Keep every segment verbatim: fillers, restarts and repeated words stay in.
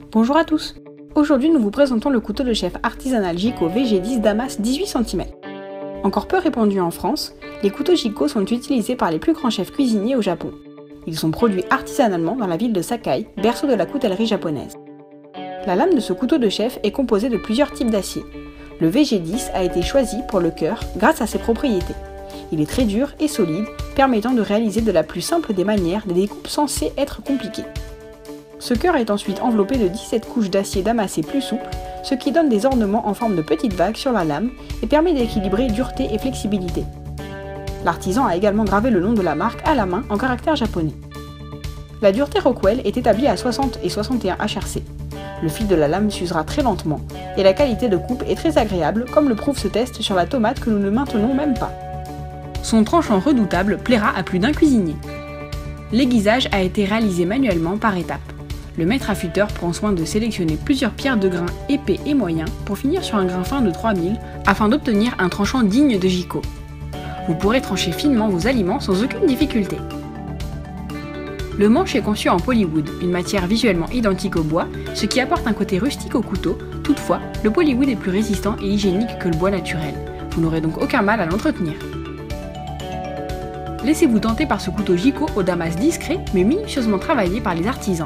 Bonjour à tous. Aujourd'hui, nous vous présentons le couteau de chef artisanal Jiko V G dix Damas dix-huit centimètres. Encore peu répandu en France, les couteaux Jiko sont utilisés par les plus grands chefs cuisiniers au Japon. Ils sont produits artisanalement dans la ville de Sakai, berceau de la coutellerie japonaise. La lame de ce couteau de chef est composée de plusieurs types d'acier. Le V G dix a été choisi pour le cœur grâce à ses propriétés. Il est très dur et solide, permettant de réaliser de la plus simple des manières des découpes censées être compliquées. Ce cœur est ensuite enveloppé de dix-sept couches d'acier damassé plus souple, ce qui donne des ornements en forme de petites vagues sur la lame et permet d'équilibrer dureté et flexibilité. L'artisan a également gravé le nom de la marque à la main en caractères japonais. La dureté Rockwell est établie à soixante et soixante et un H R C. Le fil de la lame s'usera très lentement et la qualité de coupe est très agréable, comme le prouve ce test sur la tomate que nous ne maintenons même pas. Son tranchant redoutable plaira à plus d'un cuisinier. L'aiguisage a été réalisé manuellement par étapes. Le maître affûteur prend soin de sélectionner plusieurs pierres de grain épais et moyens pour finir sur un grain fin de trois mille afin d'obtenir un tranchant digne de Jiko. Vous pourrez trancher finement vos aliments sans aucune difficulté. Le manche est conçu en polywood, une matière visuellement identique au bois, ce qui apporte un côté rustique au couteau. Toutefois, le polywood est plus résistant et hygiénique que le bois naturel. Vous n'aurez donc aucun mal à l'entretenir. Laissez-vous tenter par ce couteau Jiko au damas discret mais minutieusement travaillé par les artisans.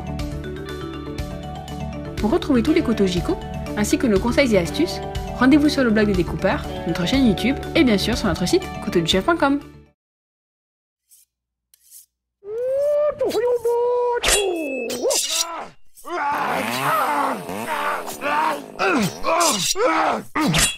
Pour retrouver tous les couteaux Jiko, ainsi que nos conseils et astuces, rendez-vous sur le blog des découpeurs, notre chaîne YouTube et bien sûr sur notre site couteau du chef point com. Ah!